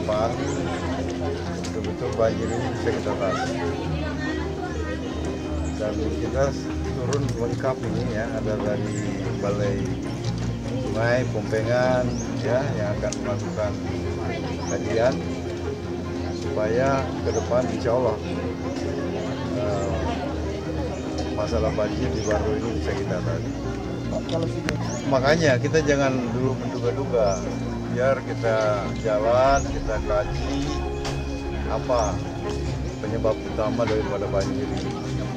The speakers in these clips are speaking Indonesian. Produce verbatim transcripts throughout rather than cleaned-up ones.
depan betul-betul banjir ini bisa kita atasi. Dan kita turun lengkap ini ya, ada dari balai sungai, pompengan ya yang akan melakukan kajian supaya ke depan insya Allah uh, masalah banjir di Baru ini bisa kita atasi. Makanya kita jangan dulu menduga-duga, biar kita jalan, kita kaji apa penyebab utama daripada banjir ini.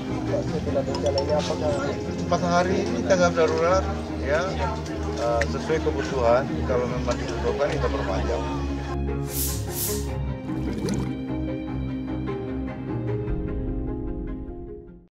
Empat hari ini tanggap darurat ya, uh, sesuai kebutuhan. Kalau memang dibutuhkan kita perpanjang.